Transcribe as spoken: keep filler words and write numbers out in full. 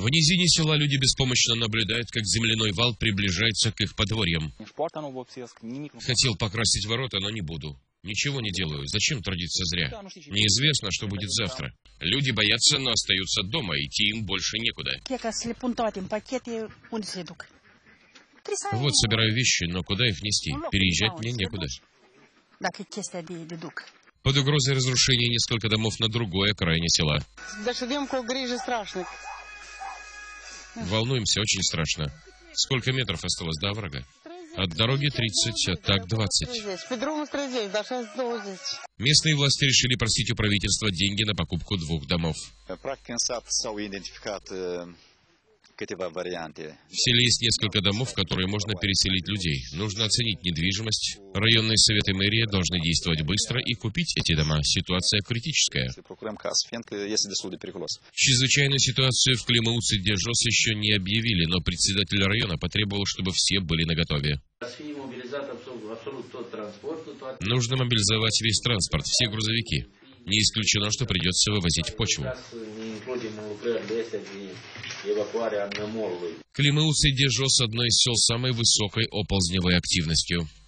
В низине села люди беспомощно наблюдают, как земляной вал приближается к их подворьям. Хотел покрасить ворота, но не буду. Ничего не делаю. Зачем трудиться зря? Неизвестно, что будет завтра. Люди боятся, но остаются дома, идти им больше некуда. Вот собираю вещи, но куда их нести? Переезжать мне некуда. Под угрозой разрушения несколько домов на другой окраине села. Волнуемся, очень страшно. Сколько метров осталось до оврага? От дороги тридцать, а так двадцать. Местные власти решили просить у правительства деньги на покупку двух домов. В селе есть несколько домов, в которые можно переселить людей. Нужно оценить недвижимость. Районные советы мэрии должны действовать быстро и купить эти дома. Ситуация критическая. Чрезвычайную ситуацию в Климауце-Дежос еще не объявили, но председатель района потребовал, чтобы все были наготове. Нужно мобилизовать весь транспорт, все грузовики. Не исключено, что придется вывозить почву. Климауце-Дежос – одно из сел с самой высокой оползневой активностью.